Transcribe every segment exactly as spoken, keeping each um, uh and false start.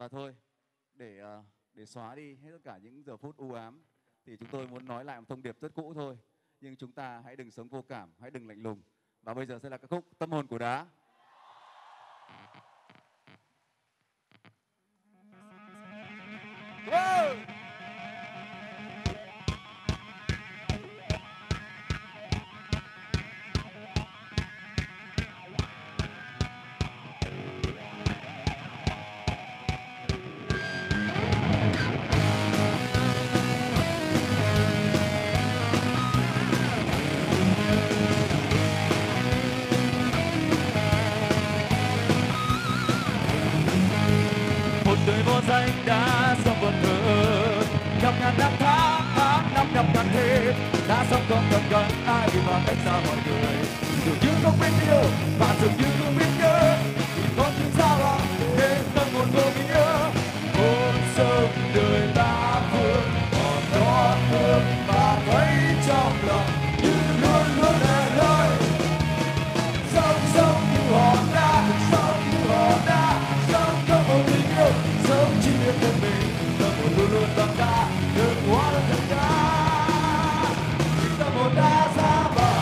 Và thôi, để ờ, để xóa đi hết tất cả những giờ phút u ám thì chúng tôi muốn nói lại một thông điệp rất cũ thôi. Nhưng chúng ta hãy đừng sống vô cảm, hãy đừng lạnh lùng. Và bây giờ sẽ là ca khúc Tâm hồn của đá. Wow! Đời vô danh đã sống buồn thơ nhọc ngàn năm tháng tháng năm nhọc ngàn thế đã sống không cần gần ai vì mà cách xa mọi người dường như không biết yêu và dường như không biết nhớ thì con tim sao đó nên tâm hồn vô nghĩa hôn sớm đời ta phương còn đó thương và thấy trong lòng như luôn luôn lẻ loi sống sống như hòn đá sống như hòn đá sống không một tình yêu sống chỉ biết một mình tâm hồn luôn luôn tầm ta đừng hóa lên thành đá tâm hồn đã ra bờ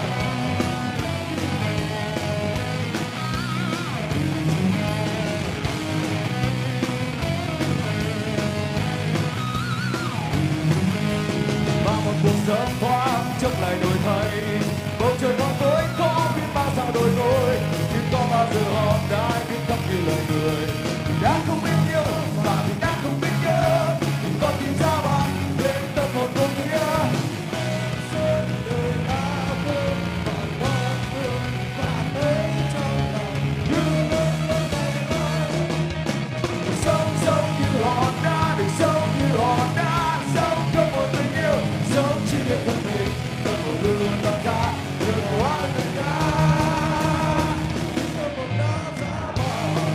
và một cuộc sống thoáng chốc lại đổi thay bầu trời bóng tối có biết bao sao đổi ngôi nhưng có bao giờ hòn đá biết khóc như lời người đã không biết yêu và thì đã không biết nhớ thì con tim ra bạn lên tâm hồn vô nghĩa sơn đời ta vương và con thương và thấy trong lòng như luôn luôn ngày mai sống sống như hòn đá đừng sống như hòn đá sống không một tình yêu sống chỉ biết thân mình tâm hồn luôn luôn tỏa ra đừng hóa thành đá tâm hồn đã ra bờ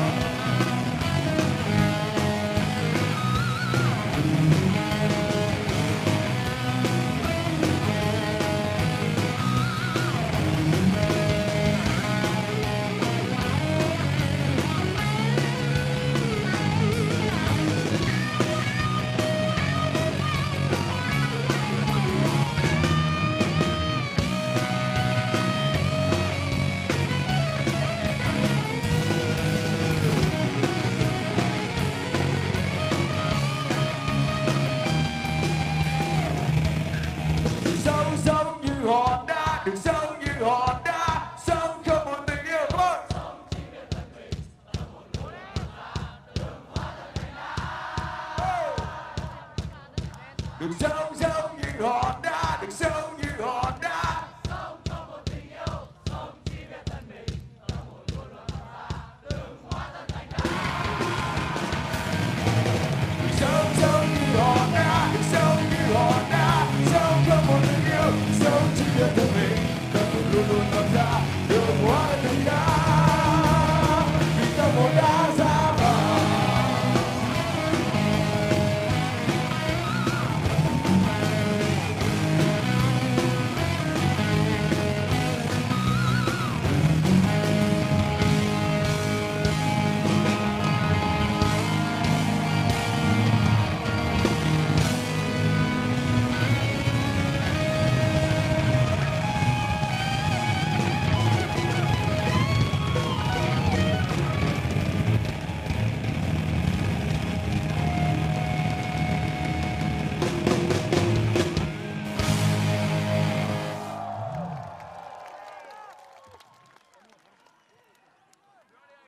sống sống như hòn đá đừng sống như hòn đá sống không một tình yêu thôi đừng sống sống như hòn đá đừng sống